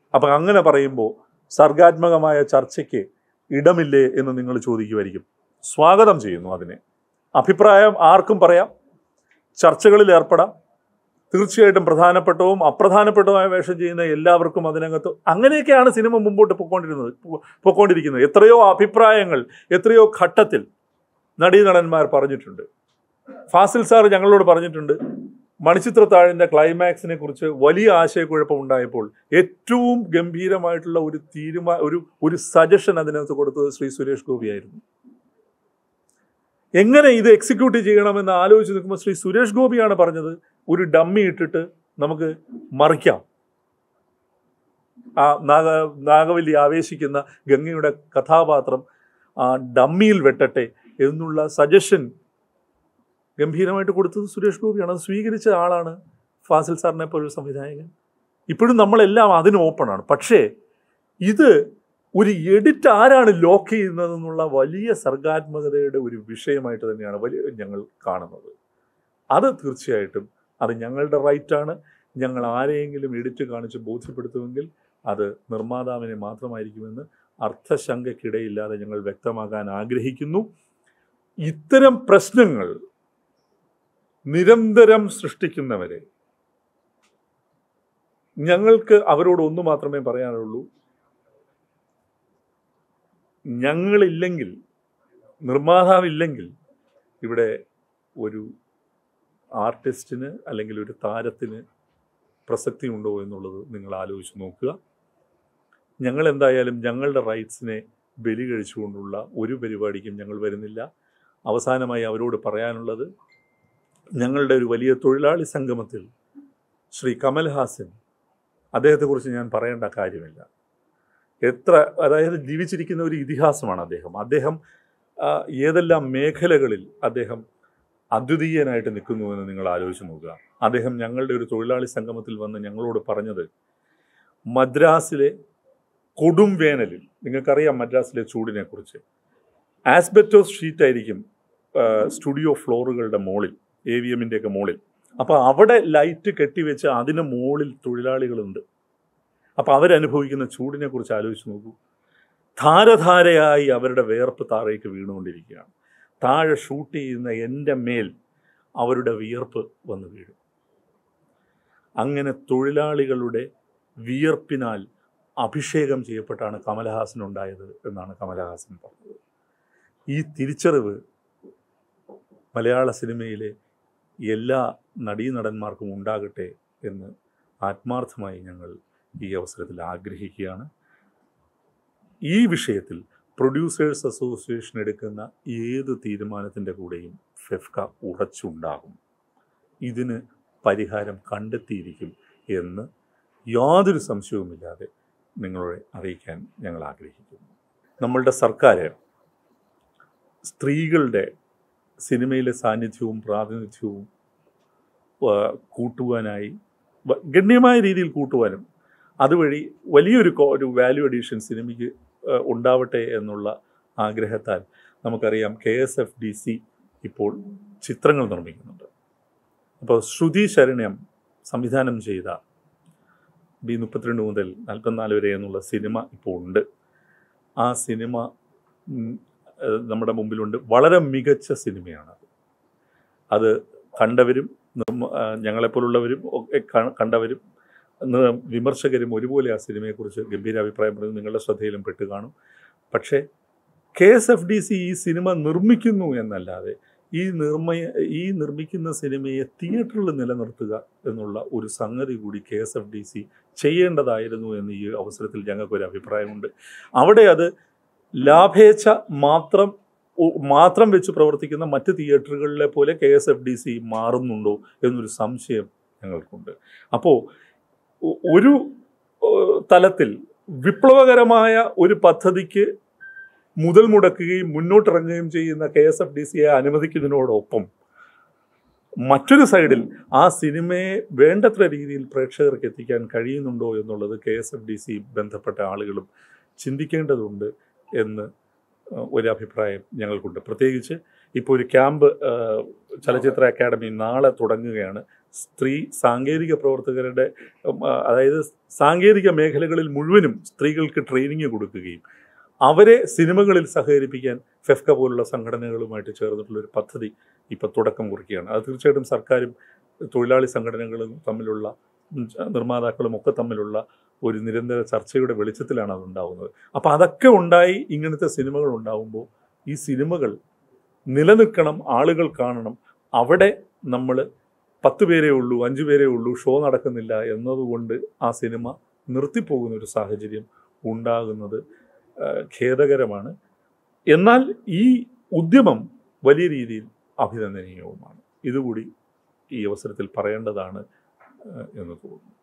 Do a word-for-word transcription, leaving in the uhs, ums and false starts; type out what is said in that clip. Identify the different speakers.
Speaker 1: അപ്പം അങ്ങനെ പറയുമ്പോൾ സർഗാത്മകമായ ചർച്ചയ്ക്ക് ഇടമില്ലേ എന്ന് നിങ്ങൾ ചോദിക്കുമായിരിക്കും. സ്വാഗതം ചെയ്യുന്നു അതിനെ. അഭിപ്രായം ആർക്കും പറയാം, ചർച്ചകളിൽ ഏർപ്പെടാം. തീർച്ചയായിട്ടും പ്രധാനപ്പെട്ടവും അപ്രധാനപ്പെട്ടതുമായ വേഷം ചെയ്യുന്ന എല്ലാവർക്കും അതിനകത്ത് അങ്ങനെയൊക്കെയാണ് സിനിമ മുമ്പോട്ട് പൊയ്ക്കൊണ്ടിരുന്നത് പൊയ്ക്കൊണ്ടിരിക്കുന്നത്. എത്രയോ അഭിപ്രായങ്ങൾ എത്രയോ ഘട്ടത്തിൽ നടീനടന്മാർ പറഞ്ഞിട്ടുണ്ട്. ഫാസിൽ സാർ ഞങ്ങളോട് പറഞ്ഞിട്ടുണ്ട്, മണിച്ചിത്രത്താഴിൻ്റെ ക്ലൈമാക്സിനെ കുറിച്ച് വലിയ ആശയക്കുഴപ്പമുണ്ടായപ്പോൾ ഏറ്റവും ഗംഭീരമായിട്ടുള്ള ഒരു തീരുമാ ഒരു ഒരു സജഷൻ അതിനകത്ത് കൊടുത്തത് ശ്രീ സുരേഷ് ഗോപിയായിരുന്നു. എങ്ങനെ ഇത് എക്സിക്യൂട്ട് ചെയ്യണമെന്ന് ആലോചിച്ച് നിൽക്കുമ്പോൾ ശ്രീ സുരേഷ് ഗോപിയാണ് പറഞ്ഞത്, ഒരു ഡമ്മി ഇട്ടിട്ട് നമുക്ക് മറിക്കാം, ആ നാഗ നാഗവല്ലി ആവേശിക്കുന്ന ഗംഗയുടെ കഥാപാത്രം ആ ഡമ്മിയിൽ വെട്ടട്ടെ എന്നുള്ള സജഷൻ ഗംഭീരമായിട്ട് കൊടുത്തത് സുരേഷ് ഗോപിയാണ്. അത് സ്വീകരിച്ച ആളാണ് ഫാസിൽ സാറിനെ പോലൊരു സംവിധായകൻ. ഇപ്പോഴും നമ്മളെല്ലാം അതിന് ഓപ്പണാണ്. പക്ഷേ ഇത് ഒരു എഡിറ്റ് ആരാണ് ലോക്ക് ചെയ്യുന്നതെന്നുള്ള വലിയ സർഗാത്മകതയുടെ ഒരു വിഷയമായിട്ട് തന്നെയാണ് വലിയ ഞങ്ങൾ കാണുന്നത്. അത് തീർച്ചയായിട്ടും അത് ഞങ്ങളുടെ റൈറ്റാണ്. ഞങ്ങൾ ആരെയെങ്കിലും എഡിറ്റ് കാണിച്ച് ബോധ്യപ്പെടുത്തുമെങ്കിൽ അത് നിർമ്മാതാവിനെ മാത്രമായിരിക്കുമെന്ന് അർത്ഥശങ്കയ്ക്കിടയില്ലാതെ ഞങ്ങൾ വ്യക്തമാക്കാൻ ആഗ്രഹിക്കുന്നു. ഇത്തരം പ്രശ്നങ്ങൾ നിരന്തരം സൃഷ്ടിക്കുന്നവരെ ഞങ്ങൾക്ക് അവരോട് ഒന്നു മാത്രമേ പറയാനുള്ളൂ, ഞങ്ങളില്ലെങ്കിൽ, നിർമ്മാതാവില്ലെങ്കിൽ ഇവിടെ ഒരു ആർട്ടിസ്റ്റിന് അല്ലെങ്കിൽ ഒരു താരത്തിന് പ്രസക്തി ഉണ്ടോ എന്നുള്ളത് നിങ്ങൾ ആലോചിച്ച് നോക്കുക. ഞങ്ങൾ എന്തായാലും ഞങ്ങളുടെ റൈറ്റ്സിനെ ബലി കഴിച്ചുകൊണ്ടുള്ള ഒരു പരിപാടിക്കും ഞങ്ങൾ വരുന്നില്ല. അവസാനമായി അവരോട് പറയാനുള്ളത്, ഞങ്ങളുടെ ഒരു വലിയ തൊഴിലാളി സംഗമത്തിൽ ശ്രീ കമൽഹാസൻ, അദ്ദേഹത്തെക്കുറിച്ച് ഞാൻ പറയേണ്ട കാര്യമില്ല. എത്ര അതായത് ജീവിച്ചിരിക്കുന്ന ഒരു ഇതിഹാസമാണ് അദ്ദേഹം. അദ്ദേഹം ഏതെല്ലാം മേഖലകളിൽ അദ്ദേഹം അദ്വിതീയനായിട്ട് നിൽക്കുന്നുവെന്ന് നിങ്ങൾ ആലോചിച്ച് നോക്കുക. അദ്ദേഹം ഞങ്ങളുടെ ഒരു തൊഴിലാളി സംഗമത്തിൽ വന്ന് ഞങ്ങളോട് പറഞ്ഞത്, മദ്രാസിലെ കൊടും വേനലിൽ, നിങ്ങൾക്കറിയാം മദ്രാസിലെ ചൂടിനെക്കുറിച്ച്, ആസ്ബെറ്റോസ് ഷീറ്റായിരിക്കും സ്റ്റുഡിയോ ഫ്ലോറുകളുടെ മുകളിൽ, എ വി എമ്മിൻ്റെയൊക്കെ മുകളിൽ. അപ്പോൾ അവിടെ ലൈറ്റ് കെട്ടിവെച്ച് അതിന് മുകളിൽ തൊഴിലാളികളുണ്ട്. അപ്പോൾ അവരനുഭവിക്കുന്ന ചൂടിനെക്കുറിച്ച് ആലോചിച്ച് നോക്കൂ. ധാരധാരയായി അവരുടെ വേർപ്പ് താഴേക്ക് വീണുകൊണ്ടിരിക്കുകയാണ്. താഴെ ഷൂട്ട് ചെയ്യുന്ന എൻ്റെ മേൽ അവരുടെ വിയർപ്പ് വന്ന് വീഴും. അങ്ങനെ തൊഴിലാളികളുടെ വിയർപ്പിനാൽ അഭിഷേകം ചെയ്യപ്പെട്ടാണ് കമലഹാസൻ ഉണ്ടായത് എന്നാണ് കമലഹാസൻ പറഞ്ഞത്. ഈ തിരിച്ചറിവ് മലയാള സിനിമയിലെ എല്ലാ നടീനടന്മാർക്കും ഉണ്ടാകട്ടെ എന്ന് ആത്മാർത്ഥമായി ഞങ്ങൾ ഈ അവസരത്തിൽ ആഗ്രഹിക്കുകയാണ്. ഈ വിഷയത്തിൽ പ്രൊഡ്യൂസേഴ്സ് അസോസിയേഷൻ എടുക്കുന്ന ഏത് തീരുമാനത്തിൻ്റെ കൂടെയും ഫെഫ്ക ഉറച്ചുണ്ടാകും. ഇതിന് പരിഹാരം കണ്ടെത്തിയിരിക്കും എന്ന് യാതൊരു സംശയവുമില്ലാതെ നിങ്ങളെ അറിയിക്കാൻ ഞങ്ങൾ ആഗ്രഹിക്കുന്നു. നമ്മളുടെ സർക്കാർ സ്ത്രീകളുടെ സിനിമയിലെ സാന്നിധ്യവും പ്രാതിനിധ്യവും കൂട്ടുവാനായി, ഗണ്യമായ രീതിയിൽ കൂട്ടുവാനും അതുവഴി വലിയൊരു ഒരു വാല്യൂ അഡീഷൻ സിനിമയ്ക്ക് ഉണ്ടാവട്ടെ എന്നുള്ള ആഗ്രഹത്താൽ നമുക്കറിയാം K S F D C ഇപ്പോൾ ചിത്രങ്ങൾ നിർമ്മിക്കുന്നുണ്ട്. അപ്പോൾ ശ്രുതി ശരണ്യം സംവിധാനം ചെയ്ത ബി മുപ്പത്തിരണ്ട് മുതൽ നാൽപ്പത്തിനാല് വരെ എന്നുള്ള സിനിമ ഇപ്പോൾ ഉണ്ട്. ആ സിനിമ നമ്മുടെ മുമ്പിലുണ്ട്. വളരെ മികച്ച സിനിമയാണ്. അത് കണ്ടവരും ഞങ്ങളെപ്പോലുള്ളവരും ഒക്കെ കണ്ടവരും വിമർശകരും ഒരുപോലെ ആ സിനിമയെക്കുറിച്ച് ഗംഭീര അഭിപ്രായം പറയുന്നത് നിങ്ങളുടെ ശ്രദ്ധയിലും പെട്ട് കാണും. പക്ഷേ K S F D C ഈ സിനിമ നിർമ്മിക്കുന്നു എന്നല്ലാതെ ഈ നിർമ്മയ ഈ നിർമ്മിക്കുന്ന സിനിമയെ തിയേറ്ററിൽ നിലനിർത്തുക എന്നുള്ള ഒരു സംഗതി കൂടി K S F D C ചെയ്യേണ്ടതായിരുന്നു എന്ന് ഈ അവസരത്തിൽ ഞങ്ങൾക്കൊരു അഭിപ്രായമുണ്ട്. അവിടെ അത് ലാഭേച്ഛ മാത്രം മാത്രം വെച്ച് പ്രവർത്തിക്കുന്ന മറ്റ് തിയേറ്ററുകളിലെ പോലെ K S F D C മാറുന്നുണ്ടോ എന്നൊരു സംശയം ഞങ്ങൾക്കുണ്ട്. അപ്പോൾ ഒരു തലത്തിൽ വിപ്ലവകരമായ ഒരു പദ്ധതിക്ക് മുതൽ മുടക്കുകയും മുന്നോട്ടിറങ്ങുകയും ചെയ്യുന്ന കെ എസ് എഫ് ഡി സിയെ അനുവദിക്കുന്നതിനോടൊപ്പം മറ്റൊരു സൈഡിൽ ആ സിനിമയെ വേണ്ടത്ര രീതിയിൽ പ്രേക്ഷകർക്ക് എത്തിക്കാൻ കഴിയുന്നുണ്ടോ എന്നുള്ളത് K S F D C ബന്ധപ്പെട്ട ആളുകളും ചിന്തിക്കേണ്ടതുണ്ട് എന്ന് ഒരഭിപ്രായം ഞങ്ങൾക്കുണ്ട്. പ്രത്യേകിച്ച് ഇപ്പോൾ ഒരു ക്യാമ്പ് ചലച്ചിത്ര അക്കാദമി നാളെ തുടങ്ങുകയാണ്. സ്ത്രീ സാങ്കേതിക പ്രവർത്തകരുടെ അതായത് സാങ്കേതിക മേഖലകളിൽ മുഴുവനും സ്ത്രീകൾക്ക് ട്രെയിനിങ് കൊടുക്കുകയും അവരെ സിനിമകളിൽ സഹകരിപ്പിക്കാൻ ഫെഫ്ക പോലുള്ള സംഘടനകളുമായിട്ട് ചേർന്നിട്ടുള്ളൊരു പദ്ധതി ഇപ്പോൾ തുടക്കം കുറിക്കുകയാണ്. അത് തീർച്ചയായിട്ടും സർക്കാരും തൊഴിലാളി സംഘടനകളും തമ്മിലുള്ള നിർമ്മാതാക്കളും ഒക്കെ തമ്മിലുള്ള ഒരു നിരന്തര ചർച്ചയുടെ വെളിച്ചത്തിലാണ് അതുണ്ടാവുന്നത്. അപ്പോൾ അതൊക്കെ ഉണ്ടായി ഇങ്ങനത്തെ സിനിമകൾ ഉണ്ടാവുമ്പോൾ ഈ സിനിമകൾ നിലനിൽക്കണം, ആളുകൾ കാണണം. അവിടെ നമ്മൾ പത്ത് പേരേ ഉള്ളൂ, അഞ്ച് പേരേ ഉള്ളൂ, ഷോ നടക്കുന്നില്ല എന്നതുകൊണ്ട് ആ സിനിമ നിർത്തിപ്പോകുന്ന ഒരു സാഹചര്യം ഉണ്ടാകുന്നത് ഖേദകരമാണ്. എന്നാൽ ഈ ഉദ്യമം വലിയ രീതിയിൽ അഭിനന്ദനീയവുമാണ്. ഇതുകൂടി ഈ അവസരത്തിൽ പറയേണ്ടതാണ് എന്ന് തോന്നുന്നു.